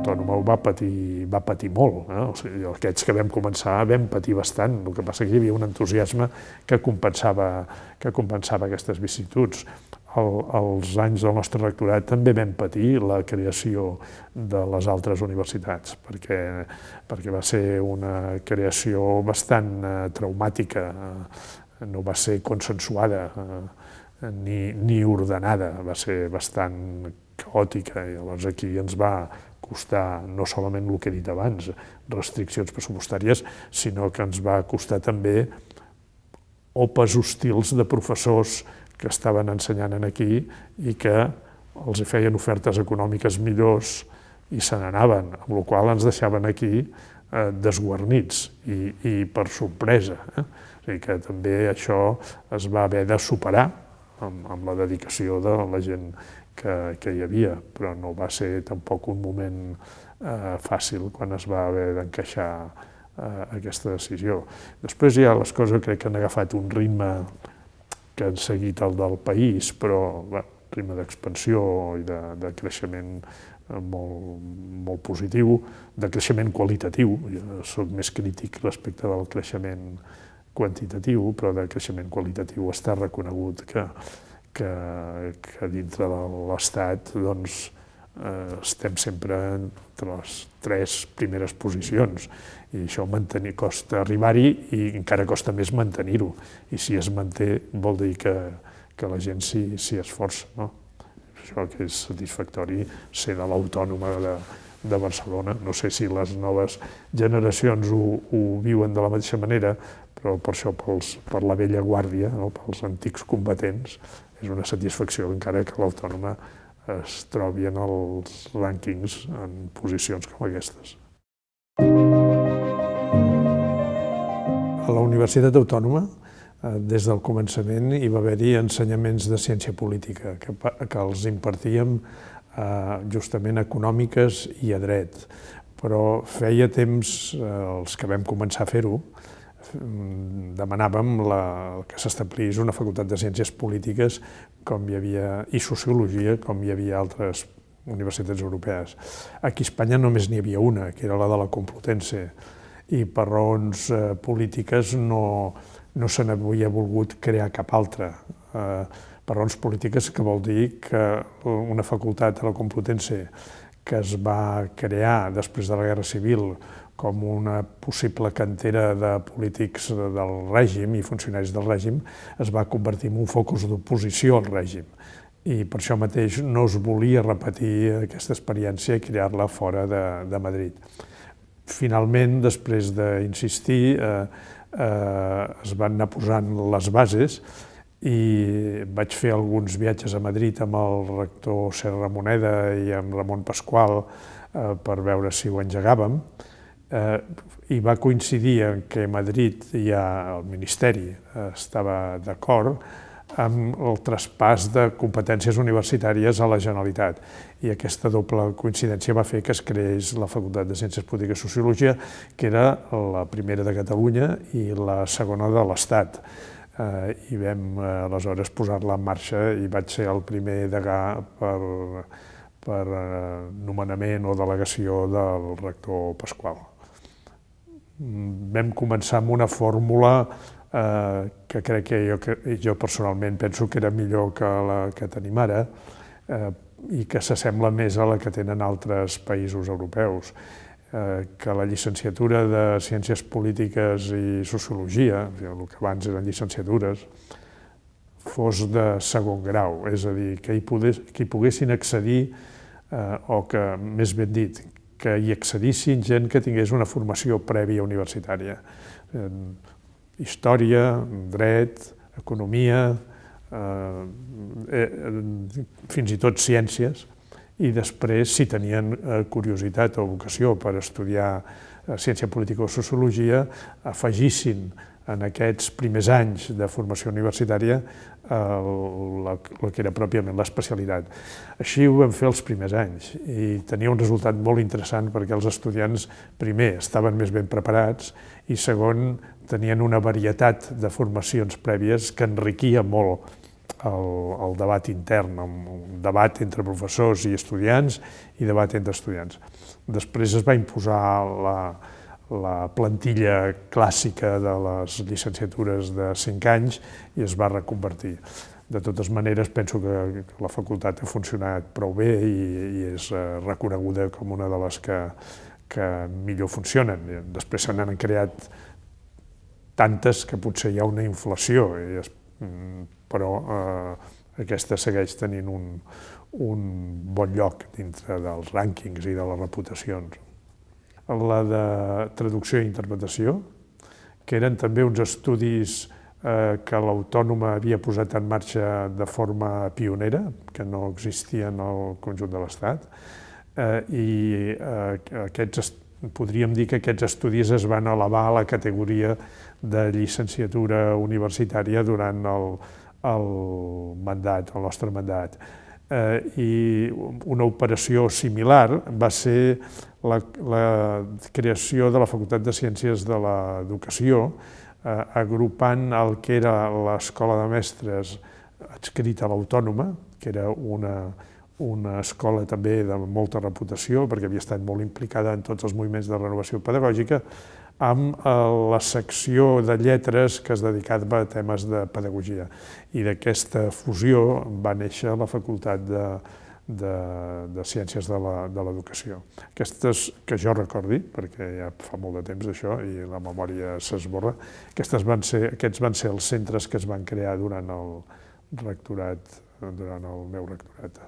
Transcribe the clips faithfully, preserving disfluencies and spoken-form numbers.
l'Autònoma ho va patir, va patir molt. Eh? O sigui, aquests que vam començar vam patir bastant, el que passa que hi havia un entusiasme que compensava, que compensava aquestes vicissituds. El, els anys del nostre rectorat també vam patir la creació de les altres universitats, perquè, perquè va ser una creació bastant eh, traumàtica, eh, no va ser consensuada eh, ni, ni ordenada, va ser bastant caòtica, i llavors aquí ens va costar no solament el que he dit abans, restriccions pressupostàries, sinó que ens va costar també opes hostils de professors que estaven ensenyant aquí i que els feien ofertes econòmiques millors i se n'anaven, amb la qual cosa ens deixaven aquí eh, desguarnits i, i per sorpresa. Eh? O sigui que també això es va haver de superar amb, amb la dedicació de la gent que, que hi havia, però no va ser tampoc un moment eh, fàcil quan es va haver d'encaixar eh, aquesta decisió. Després ja les coses crec que han agafat un ritme que han seguit el del país, però bé, ritme d'expansió i de, de creixement molt, molt positiu, de creixement qualitatiu. Jo soc més crític respecte del creixement quantitatiu, però de creixement qualitatiu està reconegut que Que, que dintre de l'Estat doncs, eh, estem sempre entre les tres primeres posicions i això mantenir, costa arribar-hi i encara costa més mantenir-ho, i si es manté vol dir que, que la gent s'hi esforça. No? Això que és satisfactori ser de l'Autònoma de, de Barcelona. No sé si les noves generacions ho, ho viuen de la mateixa manera, però per això pels, per la vella guàrdia, no? Pels antics combatents, és una satisfacció encara que l'Autònoma es trobi en els rànquings en posicions com aquestes. A la Universitat Autònoma, des del començament, hi va haver-hi ensenyaments de ciència política, que, que els impartíem justament econòmiques i a dret. Però feia temps, els que vam començar a fer-ho, demanàvem la, que s'establís una facultat de ciències polítiques com hi havia, i sociologia com hi havia altres universitats europees. Aquí a Espanya només n'hi havia una, que era la de la Complutense, i per raons eh, polítiques no, no se n'havia volgut crear cap altra. Eh, per raons polítiques, que vol dir que una facultat a la Complutense que es va crear després de la Guerra Civil com una possible cantera de polítics del règim i funcionaris del règim, es va convertir en un focus d'oposició al règim. I per això mateix no es volia repetir aquesta experiència i crear-la fora de, de Madrid. Finalment, després d'insistir, eh, eh, es van anar posant les bases i vaig fer alguns viatges a Madrid amb el rector Serra Moneda i amb Ramon Pasqual eh, per veure si ho engegàvem. Eh, i va coincidir en que a Madrid ja el Ministeri eh, estava d'acord amb el traspàs de competències universitàries a la Generalitat. I aquesta doble coincidència va fer que es creés la Facultat de Ciències Polítiques i Sociologia, que era la primera de Catalunya i la segona de l'Estat. Eh, I vam eh, aleshores posar-la en marxa i vaig ser el primer degà per, per eh, nomenament o delegació del rector Pasqual. Vam començar amb una fórmula eh, que crec que jo, que jo personalment penso que era millor que la que tenim ara eh, i que s'assembla més a la que tenen altres països europeus, eh, que la llicenciatura de Ciències Polítiques i Sociologia, el que abans eren llicenciatures, fos de segon grau, és a dir, que hi, pogués, que hi poguessin accedir, eh, o que, més ben dit, que hi accedissin gent que tingués una formació prèvia universitària. Eh, història, dret, economia, eh, eh, fins i tot ciències, i després, si tenien eh, curiositat o vocació per estudiar eh, ciència política o sociologia, afegissin en aquests primers anys de formació universitària el, el que era pròpiament l'especialitat. Així ho vam fer els primers anys i tenia un resultat molt interessant perquè els estudiants, primer, estaven més ben preparats i segon, tenien una varietat de formacions prèvies que enriquia molt el, el debat intern, un debat entre professors i estudiants i debat entre estudiants. Després es va imposar la, la plantilla clàssica de les llicenciatures de cinc anys i es va reconvertir. De totes maneres, penso que la facultat ha funcionat prou bé i, i és reconeguda com una de les que, que millor funcionen. Després se n'han creat tantes que potser hi ha una inflació, però eh, aquesta segueix tenint un, un bon lloc dintre dels rànquings i de les reputacions. La de traducció i interpretació, que eren també uns estudis eh, que l'Autònoma havia posat en marxa de forma pionera, que no existien al conjunt de l'Estat, eh, i eh, aquests, podríem dir que aquests estudis es van elevar a la categoria de llicenciatura universitària durant el, el mandat, el nostre mandat. Eh, I una operació similar va ser la, la creació de la Facultat de Ciències de l'Educació, eh, agrupant el que era l'Escola de Mestres adscrita a l'Autònoma, que era una, una escola també de molta reputació, perquè havia estat molt implicada en tots els moviments de renovació pedagògica, amb la secció de lletres que es dedicava a temes de pedagogia. I d'aquesta fusió va néixer la Facultat de, de, de Ciències de l'Educació. Aquestes, que jo recordi, perquè ja fa molt de temps això i la memòria s'esborra, aquests van ser, aquests van ser els centres que es van crear durant el rectorat, durant el meu rectorat.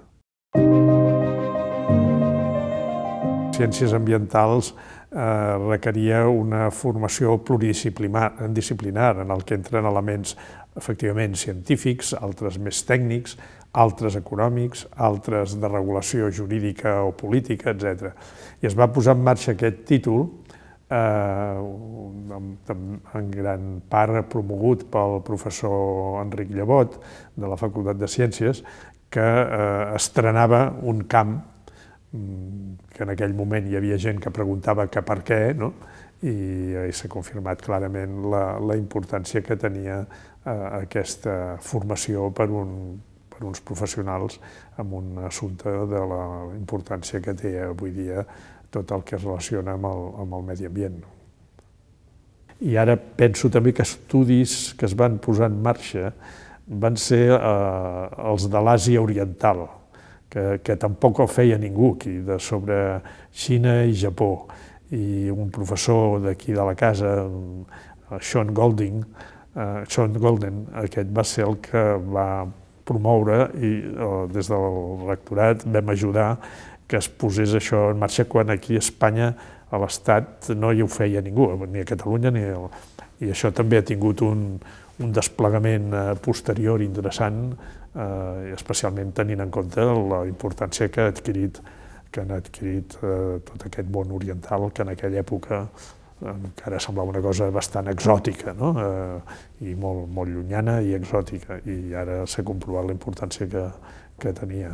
Ciències ambientals eh, requeria una formació pluridisciplinar, en el que entren elements efectivament científics, altres més tècnics, altres econòmics, altres de regulació jurídica o política, etcètera. I es va posar en marxa aquest títol, eh, en gran part promogut pel professor Enric Llevot, de la Facultat de Ciències, que eh, estrenava un camp que en aquell moment hi havia gent que preguntava que per què, no? I, i s'ha confirmat clarament la, la importància que tenia eh, aquesta formació per, un, per uns professionals amb un assumpte de la importància que té avui dia tot el que es relaciona amb el, amb el medi ambient. I ara penso també que estudis que es van posar en marxa van ser eh, els de l'Àsia Oriental, que, que tampoc el feia ningú aquí, de sobre Xina i Japó. I un professor d'aquí de la casa, Sean Golding, eh, Sean Golden, aquest va ser el que va promoure i eh, des del rectorat vam ajudar que es posés això en marxa quan aquí a Espanya, a l'Estat, no hi ho feia ningú, ni a Catalunya ni a... I això també ha tingut un, un desplegament eh, posterior interessant, eh, especialment tenint en compte la importància que ha adquirit, que han adquirit eh, tot aquest món oriental, que en aquella època eh, encara semblava una cosa bastant exòtica, no? eh, i molt, molt llunyana i exòtica, i ara s'ha comprovat la importància que, que tenia.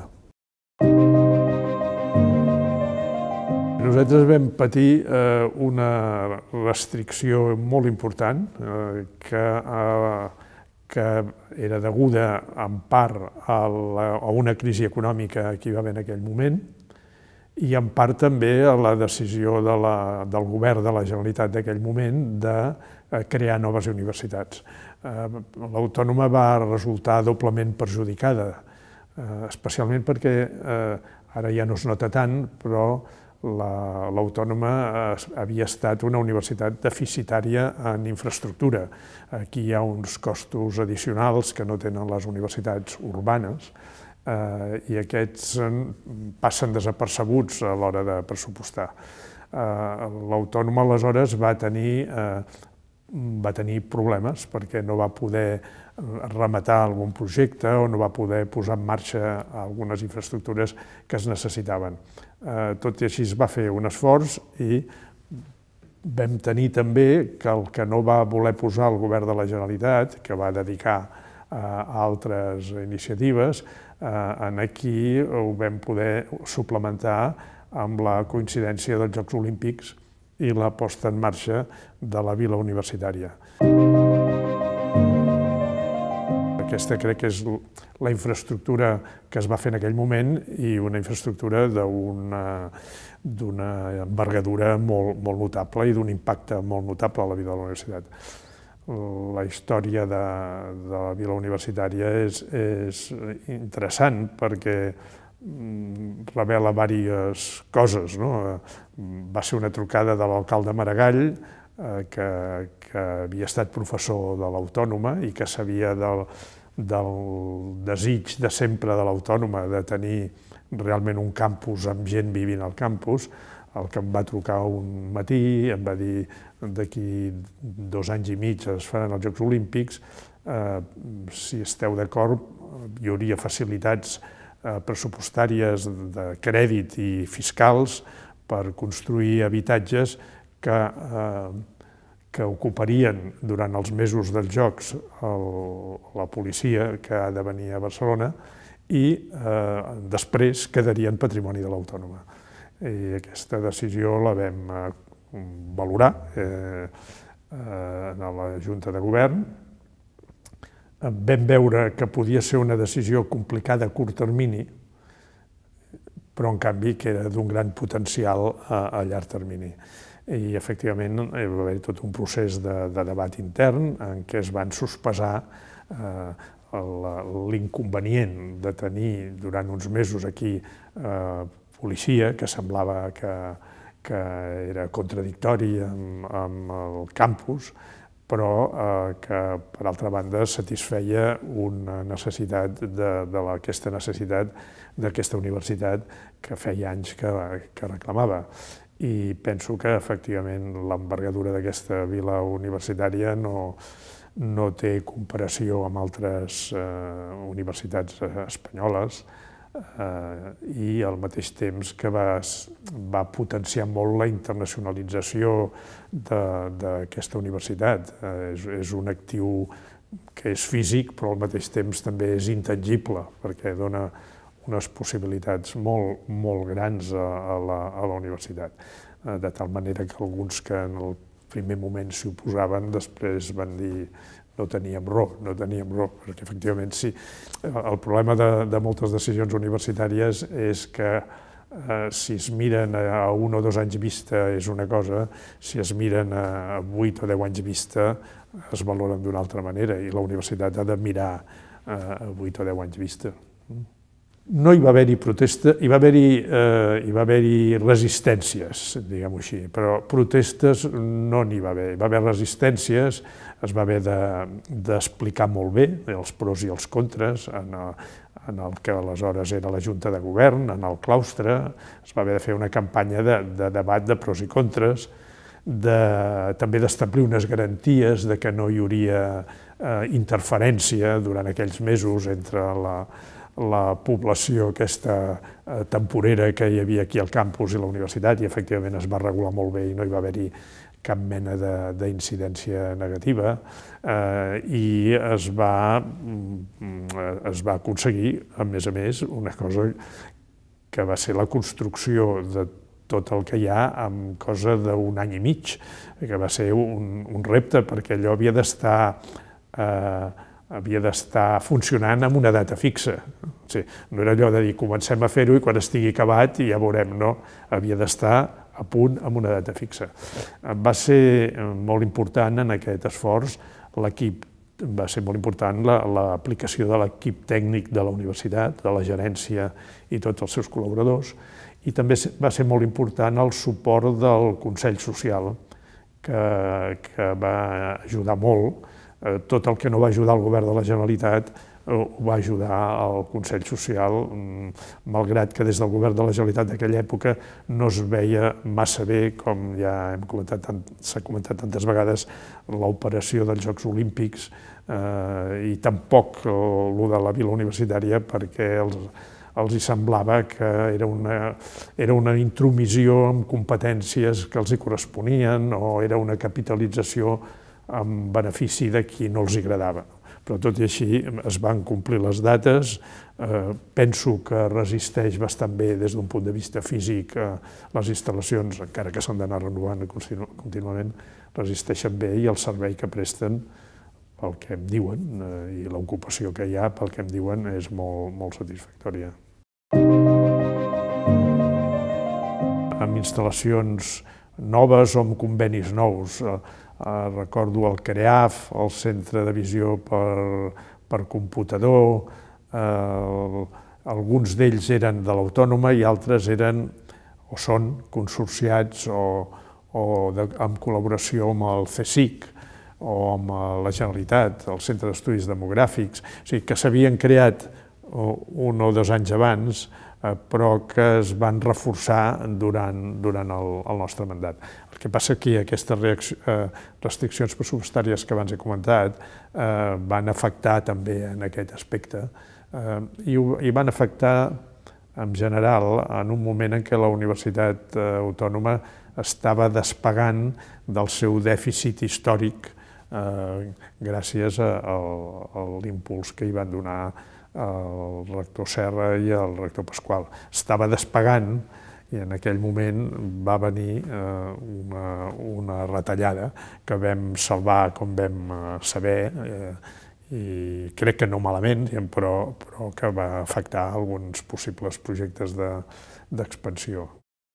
Nosaltres vam patir eh, una restricció molt important eh, que, eh, que era deguda en part a, la, a una crisi econòmica que hi va haver en aquell moment i en part també a la decisió de la, del govern de la Generalitat d'aquell moment de eh, crear noves universitats. Eh, L'Autònoma va resultar doblement perjudicada, eh, especialment perquè eh, ara ja no es nota tant, però l'Autònoma havia estat una universitat deficitària en infraestructura. Aquí hi ha uns costos addicionals que no tenen les universitats urbanes eh, i aquests passen desapercebuts a l'hora de pressupostar. Eh, L'Autònoma aleshores va tenir, eh, va tenir problemes perquè no va poder rematar algun projecte o no va poder posar en marxa algunes infraestructures que es necessitaven. Eh, tot i així es va fer un esforç i vam tenir també que el que no va voler posar el govern de la Generalitat, que va dedicar a altres iniciatives, eh, aquí ho vam poder suplementar amb la coincidència dels Jocs Olímpics i la posta en marxa de la Vila Universitària. aquesta crec que és la infraestructura que es va fer en aquell moment i una infraestructura d'una envergadura molt, molt notable i d'un impacte molt notable a la vida de la universitat. La història de, de la vila universitària és, és interessant perquè revela diverses coses. No? Va ser una trucada de l'alcalde Maragall, eh, que, que havia estat professor de l'Autònoma i que sabia del, del desig de sempre de l'Autònoma de tenir realment un campus amb gent vivint al campus, el que em va trucar un matí, em va dir d'aquí dos anys i mig es faran els Jocs Olímpics, eh, si esteu d'acord hi hauria facilitats eh, pressupostàries de crèdit i fiscals per construir habitatges que, eh, que ocuparien durant els mesos dels Jocs el, la policia que ha de venir a Barcelona i eh, després quedarien patrimoni de l'Autònoma. I aquesta decisió la vam eh, valorar eh, eh, a la Junta de Govern. Vam veure que podia ser una decisió complicada a curt termini, però en canvi que era d'un gran potencial a, a llarg termini. I efectivament hi va haver tot un procés de, de debat intern en què es van sospesar eh, l'inconvenient de tenir durant uns mesos aquí eh, policia, que semblava que, que era contradictori amb, amb el campus, però eh, que, per altra banda, satisfeia una necessitat d'aquesta necessitat d'aquesta universitat que feia anys que, que reclamava. I penso que, efectivament, l'envergadura d'aquesta vila universitària no, no té comparació amb altres eh, universitats espanyoles, Uh, i al mateix temps que va, va potenciar molt la internacionalització d'aquesta universitat. Uh, és, és un actiu que és físic, però al mateix temps també és intangible, perquè dona unes possibilitats molt, molt grans a, a, la, a la universitat. Uh, de tal manera que alguns que en el primer moment s'hi oposaven, després van dir no teníem raó, no teníem raó, perquè efectivament sí. El problema de, de moltes decisions universitàries és que eh, si es miren a un o dos anys vista és una cosa, si es miren a vuit o deu anys vista es valoren d'una altra manera i la universitat ha de mirar a vuit o deu anys vista. No hi va haver-hi protesta, hi va haver-hi eh, hi va haver-hi resistències, diguem-ho així, però protestes no n'hi va haver. Hi va haver resistències, es va haver d'explicar molt bé els pros i els contres en el, en el que aleshores era la Junta de Govern, en el claustre, es va haver de fer una campanya de, de debat de pros i contres, de, també d'establir unes garanties de que no hi hauria eh, interferència durant aquells mesos entre la la població aquesta eh, temporera que hi havia aquí al campus i la universitat, i efectivament es va regular molt bé i no hi va haver-hi cap mena d'incidència negativa, eh, i es va, es va aconseguir, a més a més, una cosa que va ser la construcció de tot el que hi ha en cosa d'un any i mig, que va ser un, un repte, perquè allò havia d'estar eh, havia d'estar funcionant amb una data fixa. O sigui, no era allò de dir comencem a fer-ho i quan estigui acabat ja veurem, no. Havia d'estar a punt amb una data fixa. Va ser molt important en aquest esforç l'equip, va ser molt important l'aplicació de l'equip tècnic de la universitat, de la gerència i tots els seus col·laboradors, i també va ser molt important el suport del Consell Social, que, que va ajudar molt. Tot el que no va ajudar el govern de la Generalitat ho va ajudar el Consell Social, malgrat que des del govern de la Generalitat d'aquella època no es veia massa bé, com ja hem comentat, s'ha comentat tantes vegades, l'operació dels Jocs Olímpics eh, i tampoc el de la vila universitària, perquè els, els hi semblava que era una, era una intromissió amb competències que els hi corresponien o era una capitalització en benefici de qui no els agradava. Però tot i així es van complir les dates, eh, penso que resisteix bastant bé des d'un punt de vista físic eh, les instal·lacions, encara que s'han d'anar renovant contínuament, resisteixen bé i el servei que presten pel que em diuen, i l'ocupació que hi ha, pel que em diuen, és molt, molt satisfactòria. Amb instal·lacions noves o amb convenis nous. Recordo el CREAF, el Centre de Visió per Computador, alguns d'ells eren de l'Autònoma i altres eren o són consorciats o en col·laboració amb el CSIC o amb la Generalitat, el Centre d'Estudis Demogràfics, o sigui que s'havien creat un o dos anys abans, però que es van reforçar durant el nostre mandat. El que passa que aquestes restriccions pressupostàries que abans he comentat van afectar també en aquest aspecte i van afectar en general en un moment en què la Universitat Autònoma estava despegant del seu dèficit històric gràcies a l'impuls que hi van donar el rector Serra i el rector Pasqual. Estava despegant i en aquell moment va venir una retallada que vam salvar com vam saber i crec que no malament, però que va afectar alguns possibles projectes d'expansió.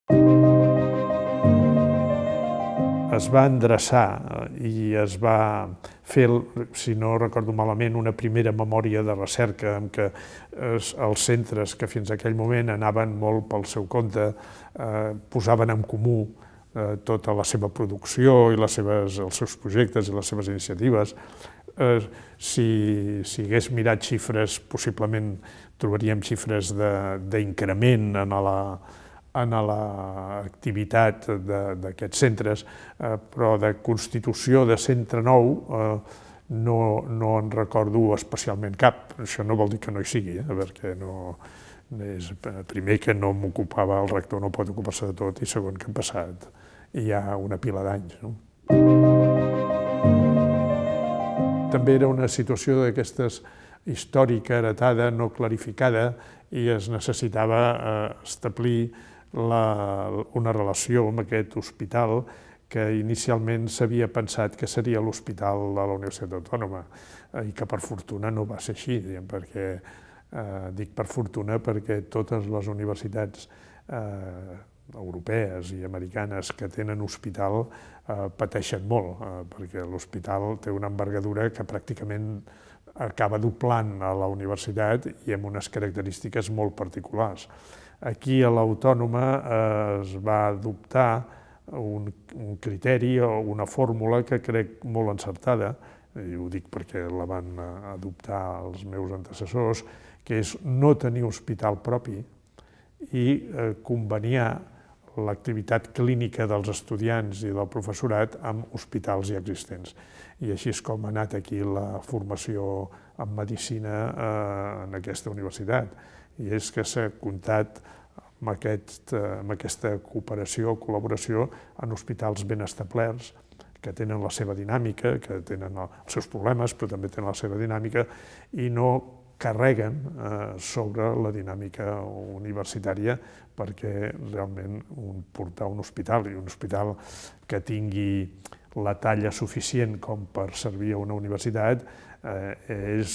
Es va endreçar i es va fer, si no recordo malament, una primera memòria de recerca en què els centres que fins a aquell moment anaven molt pel seu compte posaven en comú tota la seva producció i els seus projectes i les seves iniciatives. Si hagués mirat xifres, possiblement trobaríem xifres d'increment en la en l'activitat d'aquests centres, però de constitució de centre nou no en recordo especialment cap. Això no vol dir que no hi sigui, perquè primer que no m'ocupava, el rector no pot ocupar-se de tot, i segon que han passat ja una pila d'anys. També era una situació d'aquestes històrica, heretada, no clarificada, i es necessitava establir una relació amb aquest hospital que inicialment s'havia pensat que seria l'hospital de la Universitat Autònoma i que per fortuna no va ser així, perquè dic per fortuna perquè totes les universitats europees i americanes que tenen hospital pateixen molt, perquè l'hospital té una envergadura que pràcticament acaba doblant a la universitat i amb unes característiques molt particulars. Aquí a l'Autònoma es va adoptar un criteri o una fórmula que crec molt encertada, i ho dic perquè la van adoptar els meus antecessors, que és no tenir hospital propi i conveniar l'activitat clínica dels estudiants i del professorat amb hospitals ja existents. I així és com ha anat aquí la formació en medicina en aquesta universitat. I és que s'ha comptat amb aquesta cooperació o col·laboració en hospitals ben establerts, que tenen la seva dinàmica, que tenen els seus problemes, però també tenen la seva dinàmica, i no carreguen sobre la dinàmica universitària perquè realment portar un hospital, i un hospital que tingui la talla suficient com per servir a una universitat és,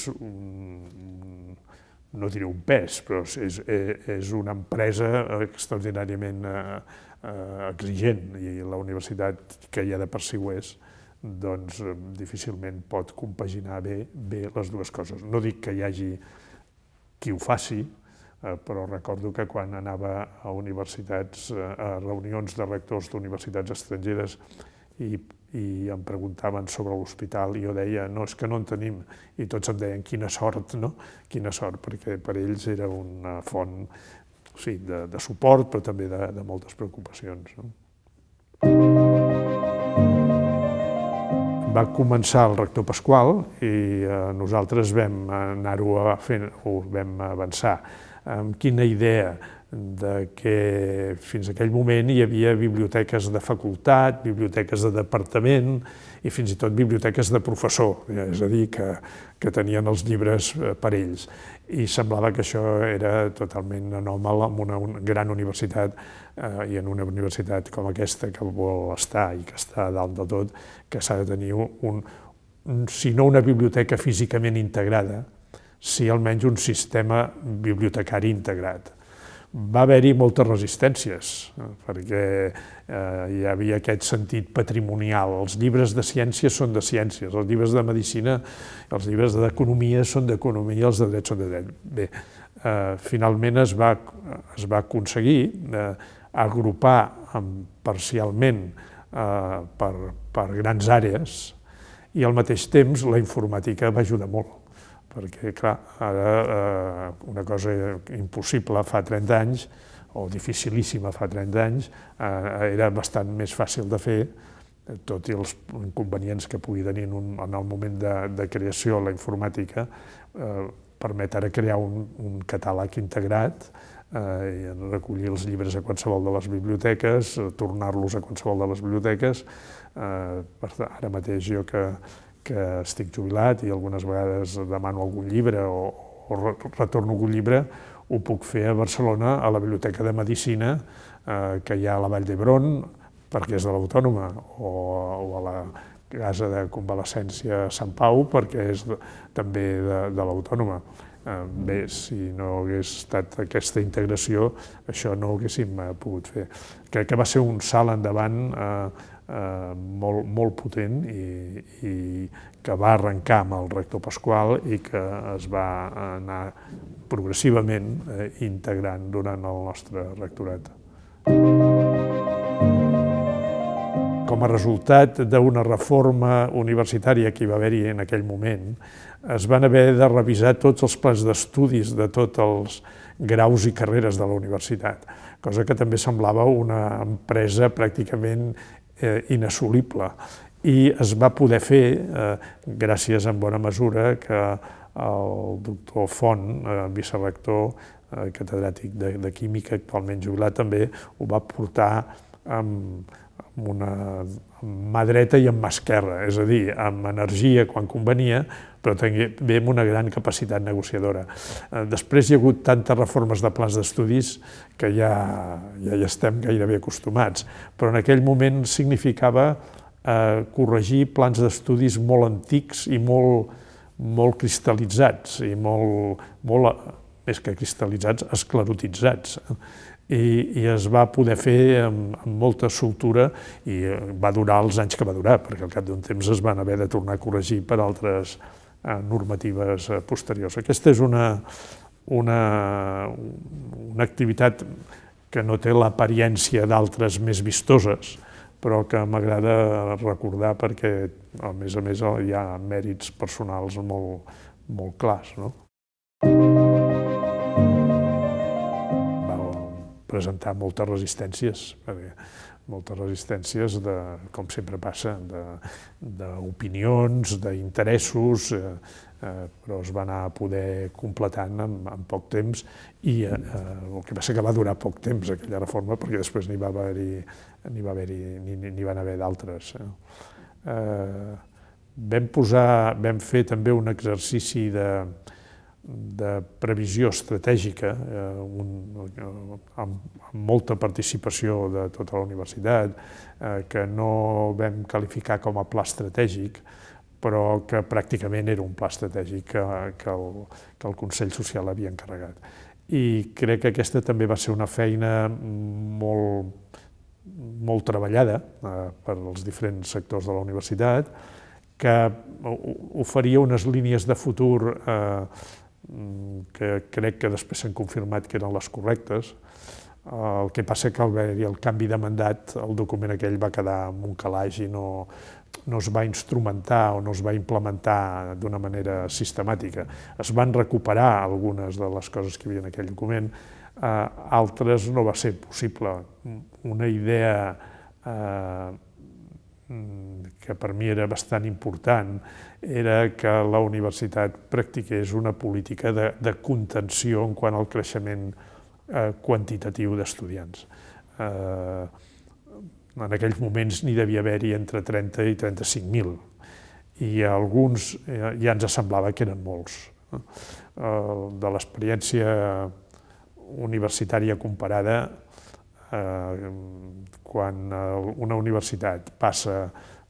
no diré un pes, però és una empresa extraordinàriament exigent, i la universitat, que ja de per si ho és, doncs difícilment pot compaginar bé les dues coses. No dic que hi hagi qui ho faci, però recordo que quan anava a universitats, a reunions de rectors d'universitats estrangeres i em preguntaven sobre l'hospital i jo deia, no, és que no en tenim, i tots em deien quina sort, no? Quina sort, perquè per ells era una font de suport, però també de moltes preocupacions. Va començar el rector Pasqual i nosaltres vam anar-ho fent, ho vam avançar, amb quina idea que fins a aquell moment hi havia biblioteques de facultat, biblioteques de departament i fins i tot biblioteques de professor, és a dir, que tenien els llibres per ells. I semblava que això era totalment anòmal en una gran universitat i en una universitat com aquesta que vol estar i que està a dalt de tot, que s'ha de tenir si no una biblioteca físicament integrada, sí almenys un sistema bibliotecari integrat. Va haver-hi moltes resistències, perquè hi havia aquest sentit patrimonial. Els llibres de ciències són de ciències, els llibres de medicina, els llibres d'economia són d'economia, els de dret són de dret. Bé, finalment es va, es va aconseguir agrupar parcialment per, per grans àrees i al mateix temps la informàtica va ajudar molt. Perquè, clar, ara una cosa impossible fa trenta anys, o dificilíssima fa trenta anys, era bastant més fàcil de fer, tot i els inconvenients que pugui tenir en el moment de creació la informàtica, permet ara crear un catàleg integrat, recollir els llibres a qualsevol de les biblioteques, tornar-los a qualsevol de les biblioteques. Ara mateix jo que que estic jubilat i algunes vegades demano algun llibre o, o retorno algun llibre, ho puc fer a Barcelona, a la Biblioteca de Medicina, eh, que hi ha a la Vall d'Hebron, perquè és de l'Autònoma, o, o a la Casa de Convalescència Sant Pau, perquè és de, també de, de l'Autònoma. Eh, bé, si no hagués estat aquesta integració, això no ho haguéssim pogut fer. Crec que va ser un salt endavant eh, Uh, molt, molt potent i, i que va arrencar amb el rector Pasqual i que es va anar progressivament eh, integrant durant el nostre rectorat. Com a resultat d'una reforma universitària que hi va haver-hi en aquell moment, es van haver de revisar tots els plans d'estudis de tots els graus i carreres de la universitat, cosa que també semblava una empresa pràcticament inassolible. I es va poder fer, gràcies en bona mesura, que el doctor Font, vicerector, catedràtic de química, actualment jubilat també, ho va portar amb una mà dreta i amb mà esquerra, és a dir, amb energia quan convenia, però també amb una gran capacitat negociadora. Després hi ha hagut tantes reformes de plans d'estudis que ja hi estem gairebé acostumats, però en aquell moment significava corregir plans d'estudis molt antics i molt cristal·litzats, i molt, més que cristal·litzats, esclerotitzats. I es va poder fer amb molta soltura i va durar els anys que va durar, perquè al cap d'un temps es van haver de tornar a corregir per altres normatives posteriors. Aquesta és una, una, una activitat que no té l'apariència d'altres més vistoses, però que m'agrada recordar perquè, a més a més, hi ha mèrits personals molt, molt clars. No? Va presentar moltes resistències, perquè moltes resistències, de, com sempre passa, d'opinions, d'interessos, eh, però es va anar a poder completant en, en poc temps i eh, el que passa que va durar poc temps aquella reforma perquè després n'hi va haver-hi n'hi va haver-hi, n'hi van haver d'altres. Eh. Eh, vam posar, vam fer també un exercici de de previsió estratègica, eh, un, amb, amb molta participació de tota la universitat, eh, que no vam qualificar com a pla estratègic, però que pràcticament era un pla estratègic que, que, el, que el Consell Social havia encarregat. I crec que aquesta també va ser una feina molt, molt treballada eh, per als diferents sectors de la universitat, que oferia unes línies de futur eh, que crec que després s'han confirmat que eren les correctes. El que passa que al haver-hi el canvi de mandat, el document aquell va quedar en un calaix i no, no es va instrumentar o no es va implementar d'una manera sistemàtica. Es van recuperar algunes de les coses que hi havia en aquell document, eh, altres no va ser possible. Una idea eh, que per mi era bastant important, era que la universitat practiqués una política de, de contenció en quant al creixement eh, quantitatiu d'estudiants. Eh, en aquells moments n'hi devia haver-hi entre trenta i trenta-cinc mil, i alguns eh, ja ens semblava que eren molts. Eh, de l'experiència universitària comparada, Eh, quan una universitat passa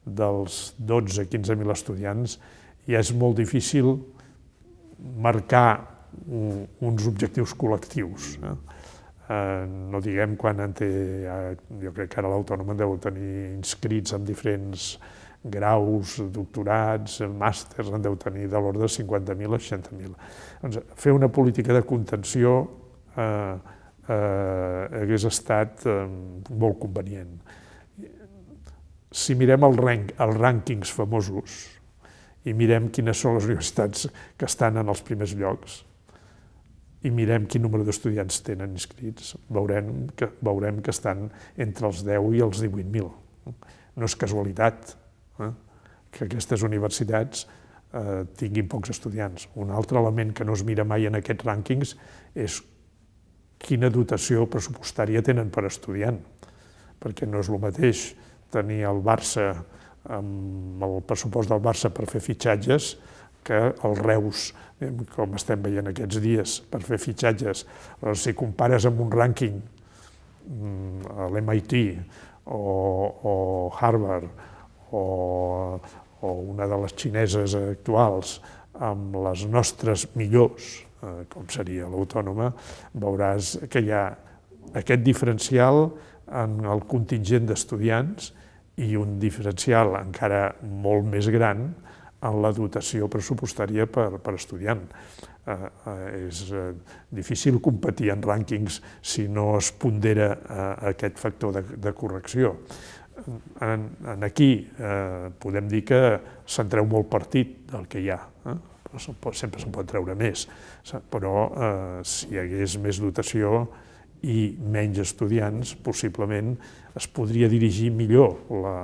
dels dotze a quinze mil estudiants, ja és molt difícil marcar uns objectius col·lectius. No diguem quan en té, jo crec que ara l'Autònoma en deu tenir inscrits en diferents graus, doctorats, màsters, en deu tenir de l'ordre de cinquanta mil a seixanta mil. Doncs fer una política de contenció hagués estat molt convenient. Si mirem els rànquings famosos i mirem quines són les universitats que estan en els primers llocs i mirem quin número d'estudiants tenen inscrits, veurem que, veurem que estan entre els deu i els divuit mil. No és casualitat eh, que aquestes universitats eh, tinguin pocs estudiants. Un altre element que no es mira mai en aquests rànquings és quina dotació pressupostària tenen per estudiant, perquè no és el mateix tenir el Barça, amb el pressupost del Barça per fer fitxatges, que el Reus, com estem veient aquests dies, per fer fitxatges. Si compares amb un rànquing, l'M I T o Harvard o una de les xineses actuals, amb les nostres millors, com seria l'Autònoma, veuràs que hi ha aquest diferencial en el contingent d'estudiants i un diferencial encara molt més gran en la dotació pressupostària per estudiant. És difícil competir en rànquings si no es pondera aquest factor de correcció. Aquí podem dir que se'n treu molt partit del que hi ha, sempre se'n pot treure més, però si hi hagués més dotació i menys estudiants, possiblement es podria dirigir millor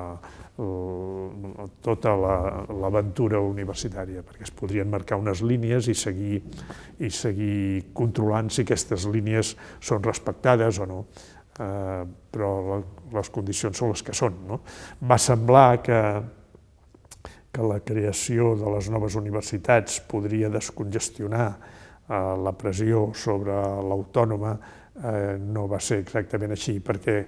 tota l'aventura universitària, perquè es podrien marcar unes línies i seguir controlant si aquestes línies són respectades o no, però les condicions són les que són. Va semblar que la creació de les noves universitats podria descongestionar la pressió sobre l'Autònoma. No va ser exactament així, perquè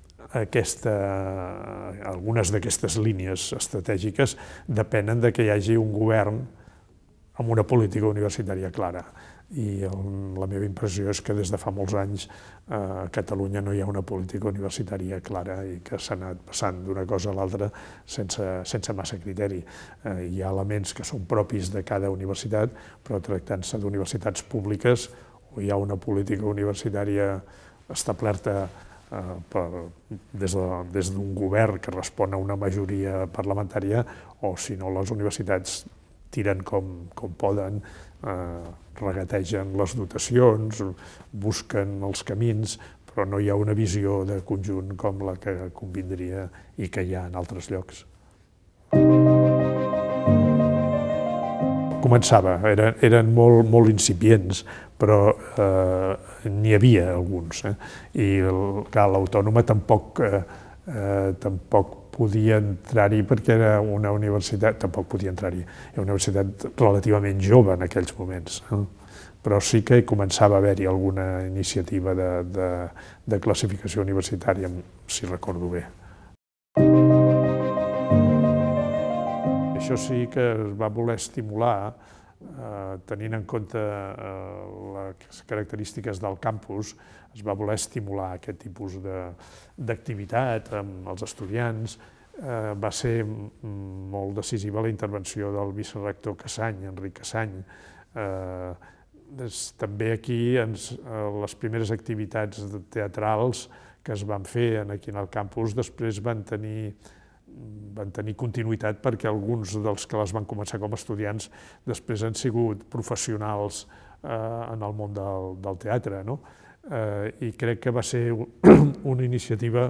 algunes d'aquestes línies estratègiques depenen que hi hagi un govern amb una política universitària clara. I la meva impressió és que des de fa molts anys a Catalunya no hi ha una política universitària clara i que s'ha anat passant d'una cosa a l'altra sense massa criteri. Hi ha elements que són propis de cada universitat, però tractant-se d'universitats públiques o hi ha una política universitària establerta des d'un govern que respon a una majoria parlamentària, o si no les universitats tiren com poden, regategen les dotacions, busquen els camins, però no hi ha una visió de conjunt com la que convindria i que hi ha en altres llocs. Començava, eren molt incipients, però n'hi havia alguns. I l'Autònoma tampoc podia entrar-hi perquè era una universitat, tampoc podia entrar-hi, era una universitat relativament jove en aquells moments, però sí que començava a haver-hi alguna iniciativa de classificació universitària, si recordo bé. Això sí que es va voler estimular, tenint en compte les característiques del campus, es va voler estimular aquest tipus d'activitat amb els estudiants. Va ser molt decisiva la intervenció del vicerector Cassany, Enric Cassany. També aquí les primeres activitats teatrals que es van fer aquí en el campus després van tenir van tenir continuïtat perquè alguns dels que les van començar com a estudiants després han sigut professionals en el món del teatre, i crec que va ser una iniciativa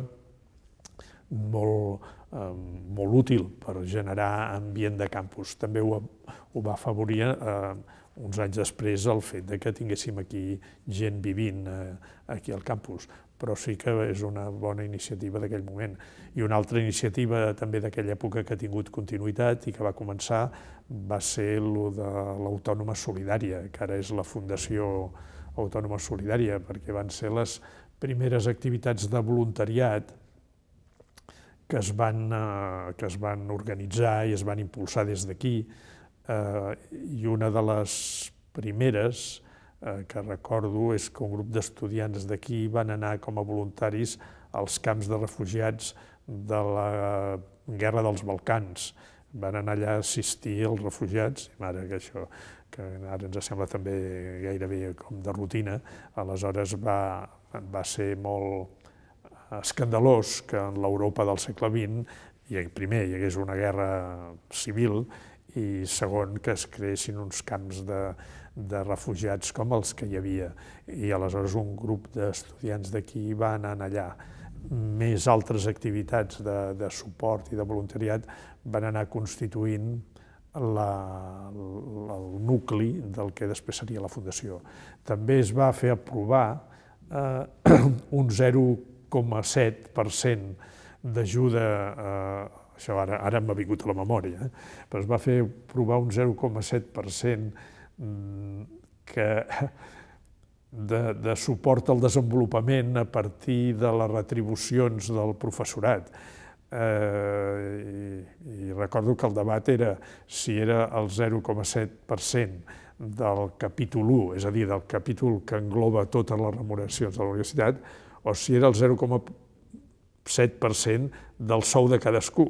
molt útil per generar ambient de campus. També ho va afavorir uns anys després el fet que tinguéssim aquí gent vivint aquí al campus, però sí que és una bona iniciativa d'aquell moment. I una altra iniciativa també d'aquella època que ha tingut continuïtat i que va començar va ser el de l'Autònoma Solidària, que ara és la Fundació Autònoma Solidària, perquè van ser les primeres activitats de voluntariat que es van, que es van organitzar i es van impulsar des d'aquí, i una de les primeres que recordo és que un grup d'estudiants d'aquí van anar com a voluntaris als camps de refugiats de la Guerra dels Balcans. Van anar allà a assistir als refugiats, i ara que això, que ara ens sembla també gairebé com de rutina, aleshores va, va ser molt escandalós que en l'Europa del segle vint, primer, hi hagués una guerra civil i segon, que es creessin uns camps de, de refugiats com els que hi havia. I aleshores un grup d'estudiants d'aquí va anar allà. Més altres activitats de, de suport i de voluntariat van anar constituint la, el nucli del que després seria la Fundació. També es va fer aprovar eh, un zero coma set per cent d'ajuda, eh, això ara, ara m'ha vingut a la memòria, eh, però es va fer aprovar un zero coma set per cent que de, de suport al desenvolupament a partir de les retribucions del professorat. Eh, i, i recordo que el debat era si era el zero coma set per cent del capítol u, és a dir, del capítol que engloba totes les remuneracions de la universitat, o si era el zero coma set per cent del sou de cadascú.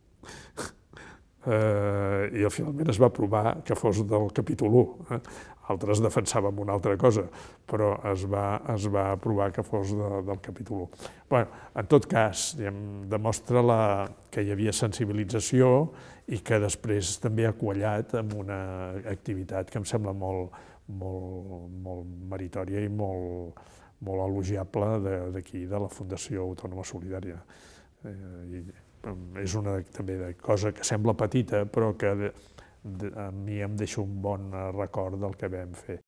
Eh, I finalment es va aprovar que fos del capítol u. Eh? Altres defensàvem una altra cosa, però es va, es va aprovar que fos de, del capítol u. Bé, en tot cas, diguem, demostra la, que hi havia sensibilització i que després també ha quallat amb una activitat que em sembla molt, molt, molt meritòria i molt, molt elogiable d'aquí, de la Fundació Autònoma Solidària. Eh, i és una també de cosa que sembla petita, però que de, de, a mi em deixa un bon record del que vam fer.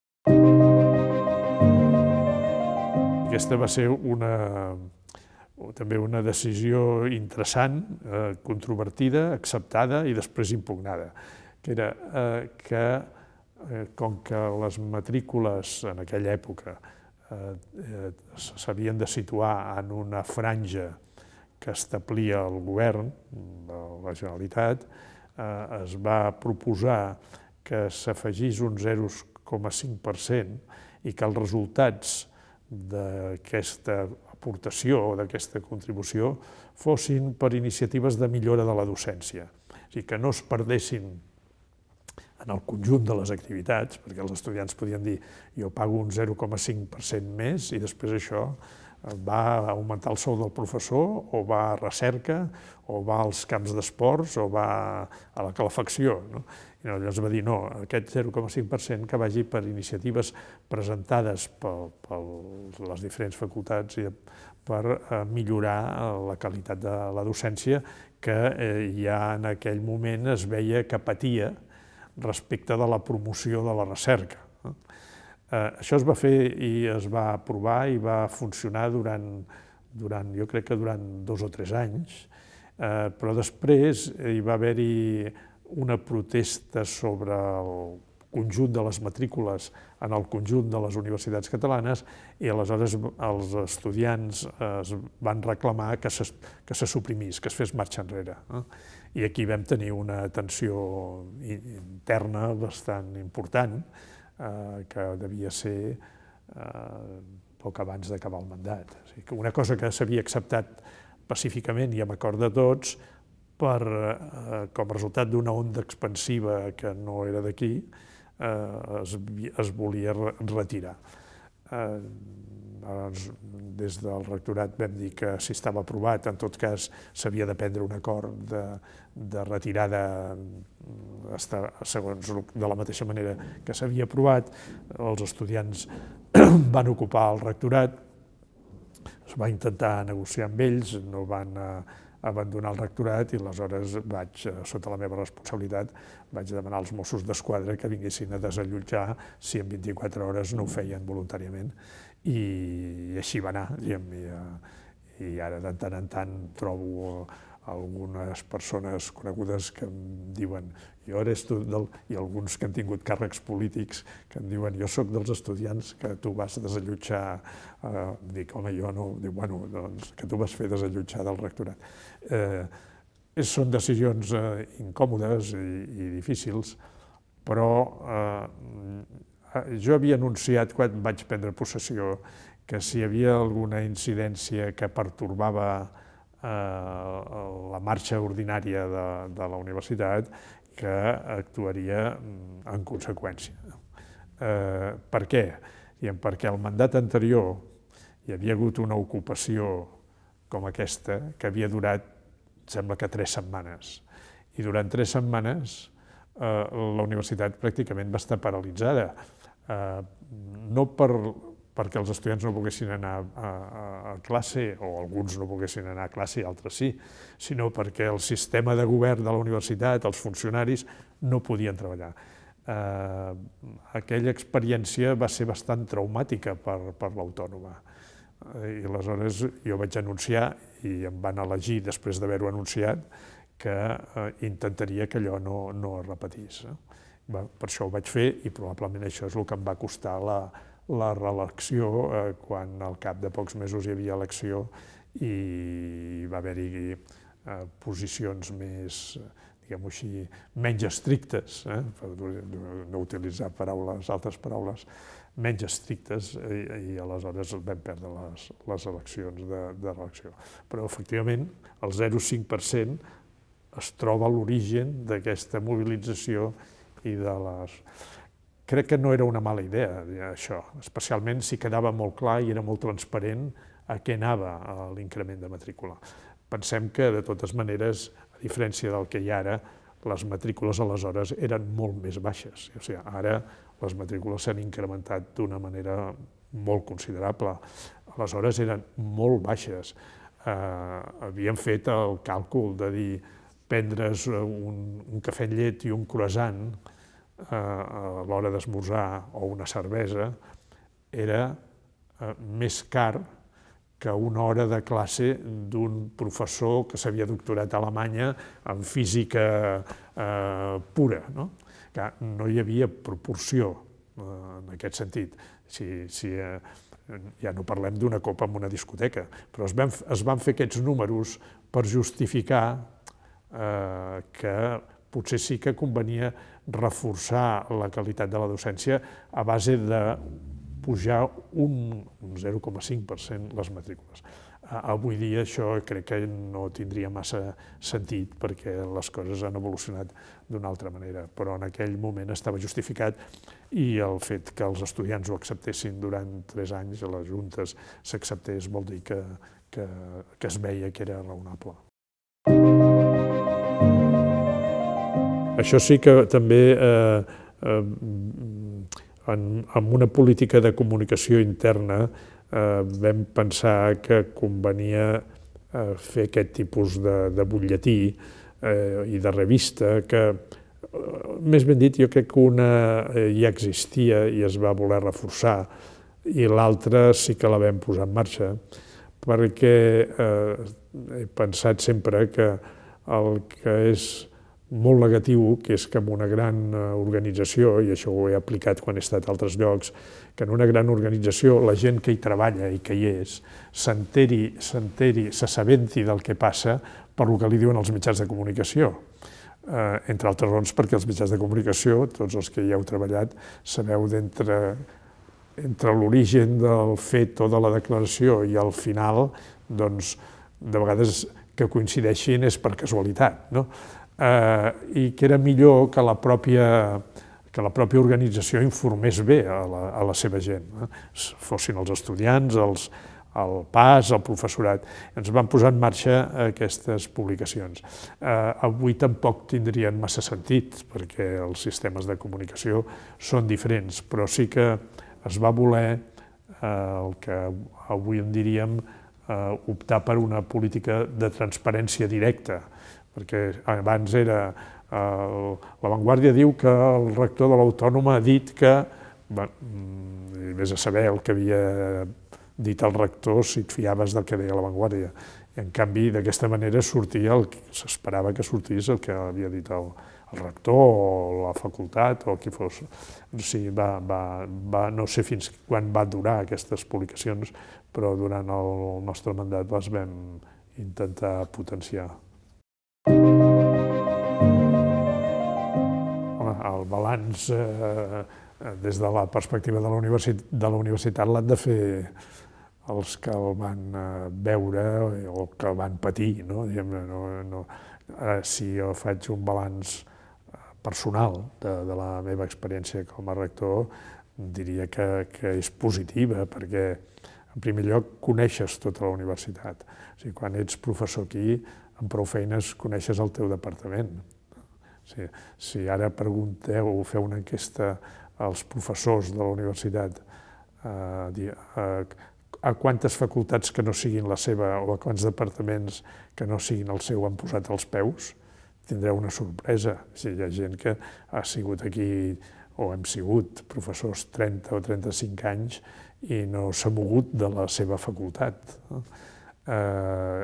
Aquesta va ser una, també una decisió interessant, eh, controvertida, acceptada i després impugnada, que era eh, que, eh, com que les matrícules en aquella època eh, eh, s'havien de situar en una franja que establia el govern de la Generalitat, eh, es va proposar que s'afegís un zero coma cinc per cent i que els resultats d'aquesta aportació o d'aquesta contribució fossin per iniciatives de millora de la docència. O sigui, que no es perdessin en el conjunt de les activitats, perquè els estudiants podien dir jo pago un zero coma cinc per cent més i després això va augmentar el sou del professor, o va a recerca, o va als camps d'esports, o va a la calefacció. No? I llavors va dir, no, aquest zero coma cinc per cent que vagi per iniciatives presentades per, per les diferents facultats i per millorar la qualitat de la docència que ja en aquell moment es veia que patia respecte de la promoció de la recerca. Això es va fer i es va aprovar i va funcionar durant, durant jo crec que durant dos o tres anys, però després hi va haver-hi una protesta sobre el conjunt de les matrícules en el conjunt de les universitats catalanes i aleshores els estudiants es van reclamar que se, que se suprimís, que es fes marxa enrere. I aquí vam tenir una tensió interna bastant important, que devia ser poc abans d'acabar el mandat. O sigui, una cosa que s'havia acceptat pacíficament i amb acord de tots, per, com a resultat d'una onda expansiva que no era d'aquí, es, es volia retirar. Des del rectorat vam dir que si estava aprovat, en tot cas s'havia de prendre un acord de, de retirada segons de la mateixa manera que s'havia aprovat. Els estudiants van ocupar el rectorat, es va intentar negociar amb ells, no van abandonar el rectorat i aleshores vaig, sota la meva responsabilitat, vaig demanar als Mossos d'Esquadra que vinguessin a desallotjar si en vint-i-quatre hores no ho feien voluntàriament. I així va anar, diguem, i ara de tant en tant trobo algunes persones conegudes que em diuen jo eres tu del... i alguns que han tingut càrrecs polítics que em diuen jo sóc dels estudiants que tu vas desallotjar, eh, dic, home, jo no, dic, bueno, doncs que tu vas fer desallotjar del rectorat. Eh, són decisions eh, incòmodes i, i difícils, però eh, jo havia anunciat quan vaig prendre possessió que si hi havia alguna incidència que pertorbava la marxa ordinària de, de la universitat, que actuaria en conseqüència. Eh, per què? Perquè al mandat anterior hi havia hagut una ocupació com aquesta que havia durat, sembla que tres setmanes. I durant tres setmanes eh, la universitat pràcticament va estar paralitzada. Eh, no per... perquè els estudiants no poguessin anar a, a, a classe, o alguns no poguessin anar a classe i altres sí, sinó perquè el sistema de govern de la universitat, els funcionaris, no podien treballar. Eh, aquella experiència va ser bastant traumàtica per, per l'autònoma. I aleshores jo vaig anunciar, i em van elegir després d'haver-ho anunciat, que eh, intentaria que allò no, no es repetís. Per això ho vaig fer i probablement això és el que em va costar la la reelecció, eh, quan al cap de pocs mesos hi havia elecció i va haver-hi eh, posicions més, diguem-ho així, menys estrictes, eh, per no utilitzar paraules, altres paraules, menys estrictes, i, i aleshores vam perdre les, les eleccions de, de reelecció. Però, efectivament, el zero coma cinc per cent es troba a l'origen d'aquesta mobilització i de les... Crec que no era una mala idea, això, especialment si quedava molt clar i era molt transparent a què anava l'increment de matrícula. Pensem que, de totes maneres, a diferència del que hi ha ara, les matrícules aleshores eren molt més baixes. O sigui, ara les matrícules s'han incrementat d'una manera molt considerable. Aleshores eren molt baixes. Eh, havíem fet el càlcul de dir prendre's un, un cafè amb llet i un croissant a l'hora d'esmorzar o una cervesa era més car que una hora de classe d'un professor que s'havia doctorat a Alemanya en física pura. No hi havia proporció en aquest sentit. Ja no parlem d'una copa en una discoteca, però es van fer aquests números per justificar que potser sí que convenia reforçar la qualitat de la docència a base de pujar un zero coma cinc per cent les matrícules. Avui dia això crec que no tindria massa sentit perquè les coses han evolucionat d'una altra manera, però en aquell moment estava justificat i el fet que els estudiants ho acceptessin durant tres anys a les juntes s'acceptés vol dir que, que, que es veia que era raonable. Això sí que també, eh, eh, en, en una política de comunicació interna, eh, vam pensar que convenia eh, fer aquest tipus de, de butlletí eh, i de revista, que, eh, més ben dit, jo crec que una eh, ja existia i es va voler reforçar, i l'altra sí que la vam posar en marxa, perquè eh, he pensat sempre que el que és molt negatiu, que és que en una gran organització, i això ho he aplicat quan he estat a altres llocs, que en una gran organització la gent que hi treballa i que hi és s'enteri, s'enteri, s'assabenti del que passa per el que li diuen els mitjans de comunicació. Eh, entre altres raons perquè els mitjans de comunicació, tots els que hi heu treballat, sabeu d'entre entre l'origen del fet o de la declaració i el final, doncs, de vegades que coincideixin és per casualitat, no? Eh, i que era millor que la pròpia, que la pròpia organització informés bé a la, a la seva gent, eh? Fossin els estudiants, els, el P A S, el professorat. Ens van posar en marxa aquestes publicacions. Eh, avui tampoc tindrien massa sentit, perquè els sistemes de comunicació són diferents, però sí que es va voler eh, el que avui en diríem eh, optar per una política de transparència directa, perquè abans era, eh, La Vanguardia diu que el rector de l'Autònoma ha dit que, bé, vés a saber el que havia dit el rector si et fiaves del que deia La Vanguardia, I, en canvi, d'aquesta manera sortia el que s'esperava que sortís el que havia dit el, el rector o la facultat o qui fos. O sigui, va, va, va, no sé fins quan va durar aquestes publicacions, però durant el nostre mandat les vam intentar potenciar. El balanç, eh, des de la perspectiva de la universitat, de la universitat l'han de fer els que el van veure o que el van patir. No? No, no, si jo faig un balanç personal de, de la meva experiència com a rector, diria que, que és positiva, perquè en primer lloc coneixes tota la universitat. O sigui, quan ets professor aquí, amb prou feines coneixes el teu departament. Si, si ara pregunteu o feu una enquesta als professors de la universitat eh, a, a quantes facultats que no siguin la seva o a quants departaments que no siguin el seu han posat els peus, tindreu una sorpresa. Si hi ha gent que ha sigut aquí o hem sigut professors trenta o trenta-cinc anys i no s'ha mogut de la seva facultat. Eh,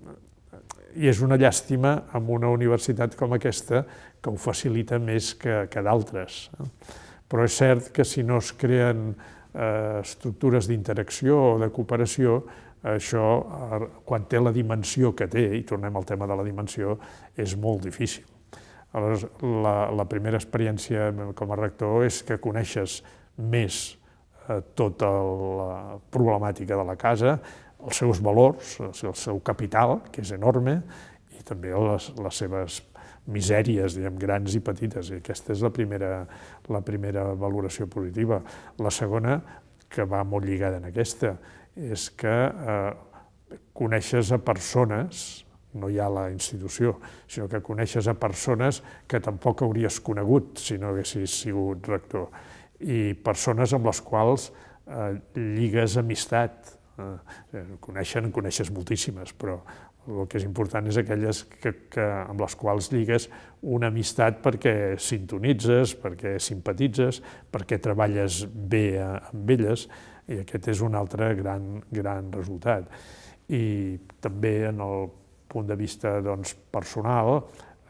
I és una llàstima amb una universitat com aquesta que ho facilita més que, que d'altres. Però és cert que si no es creen eh, estructures d'interacció o de cooperació, això, quan té la dimensió que té, i tornem al tema de la dimensió, és molt difícil. Aleshores, la, la primera experiència com a rector és que coneixes més eh, tota la problemàtica de la casa, els seus valors, el seu capital, que és enorme, i també les, les seves misèries, diguem, grans i petites. I aquesta és la primera, la primera valoració positiva. La segona, que va molt lligada en aquesta, és que eh, coneixes a persones, no hi ha la institució, sinó que coneixes a persones que tampoc hauries conegut si no haguessis sigut rector, i persones amb les quals eh, lligues amistat. Eh, coneixen, en coneixes moltíssimes, però el que és important és aquelles que, que, amb les quals lligues una amistat perquè sintonitzes, perquè simpatitzes, perquè treballes bé amb elles, i aquest és un altre gran, gran resultat. I també en el punt de vista doncs, personal,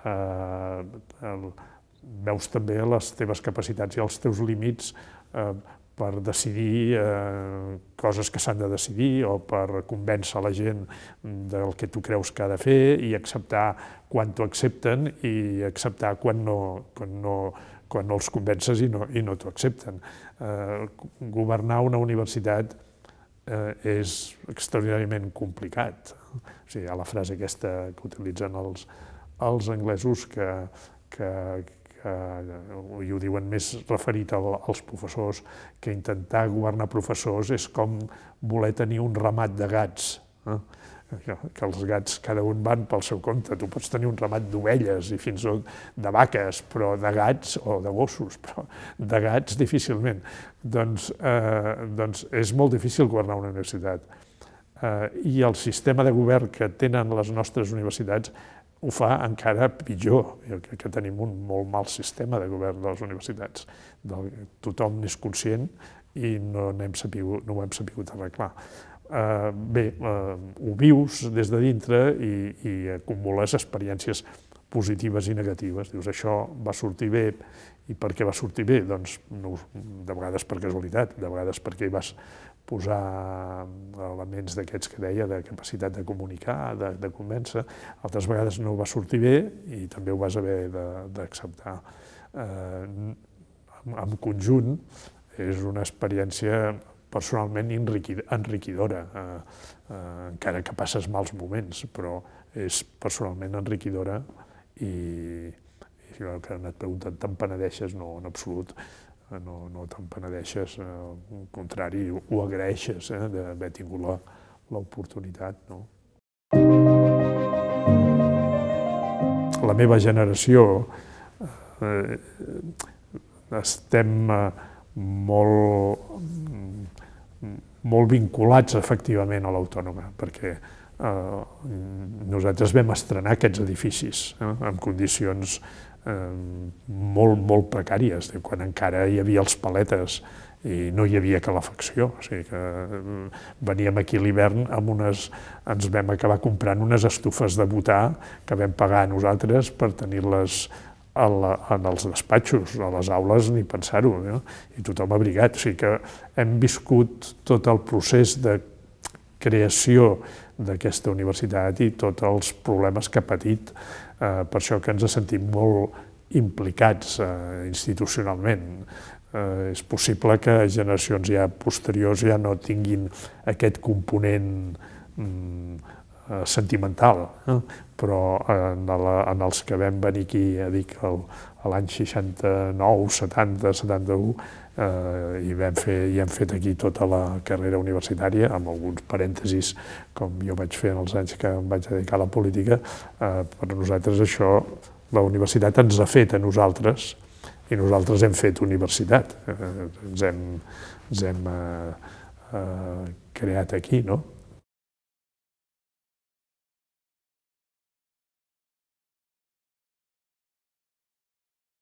eh, el, veus també les teves capacitats i els teus límits eh, per decidir eh, coses que s'han de decidir o per convèncer la gent del que tu creus que ha de fer i acceptar quan t'ho accepten i acceptar quan no, quan no, quan no els convences i no, i no t'ho accepten. Eh, governar una universitat eh, és extraordinàriament complicat. O sigui, hi ha la frase aquesta que utilitzen els, els anglesos que, que, que, i ho diuen més referit als professors, que intentar governar professors és com voler tenir un ramat de gats, eh? que els gats cada un van pel seu compte. Tu pots tenir un ramat d'ovelles i fins i tot de vaques, però de gats, o de gossos, però de gats difícilment. Doncs, eh, doncs és molt difícil governar una universitat. Eh, I el sistema de govern que tenen les nostres universitats ho fa encara pitjor. Jo crec que tenim un molt mal sistema de govern de les universitats. Tothom n'és conscient i no, n'hem sapigut, no ho hem sapigut arreglar. Uh, bé, uh, ho vius des de dintre i, i acumules experiències positives i negatives. Dius, això va sortir bé, i per què va sortir bé? Doncs no, de vegades per casualitat, de vegades perquè hi vas posar elements d'aquests que deia, de capacitat de comunicar, de, de convèncer. Altres vegades no va sortir bé i també ho vas haver d'acceptar. Eh, en conjunt, és una experiència personalment enriquidora, eh, eh, encara que passes mals moments, però és personalment enriquidora i, i si que et pregunten, te'n penedeixes? No, en absolut, no, no te'n penedeixes, al contrari, ho agraeixes eh, d'haver tingut l'oportunitat. No? La meva generació eh, estem eh, molt, molt vinculats efectivament a l'Autònoma, perquè nosaltres vam estrenar aquests edificis en condicions molt, molt precàries, quan encara hi havia els paletes i no hi havia calefacció. O sigui que veníem aquí a l'hivern amb unes... ens vam acabar comprant unes estufes de butà que vam pagar nosaltres per tenir-les en els despatxos, a les aules, ni pensar-ho, i tothom abrigat. O sigui que hem viscut tot el procés de creació d'aquesta universitat i tots els problemes que ha patit, per això que ens sentim molt implicats institucionalment. És possible que generacions ja posteriors ja no tinguin aquest component sentimental, però en els que vam venir aquí, ja dic, l'any seixanta-nou, setanta, setanta-u, i hem fet aquí tota la carrera universitària, amb alguns parèntesis, com jo vaig fer en els anys que em vaig dedicar a la política. Per nosaltres això, la universitat ens ha fet a nosaltres, i nosaltres hem fet universitat, ens hem creat aquí, no?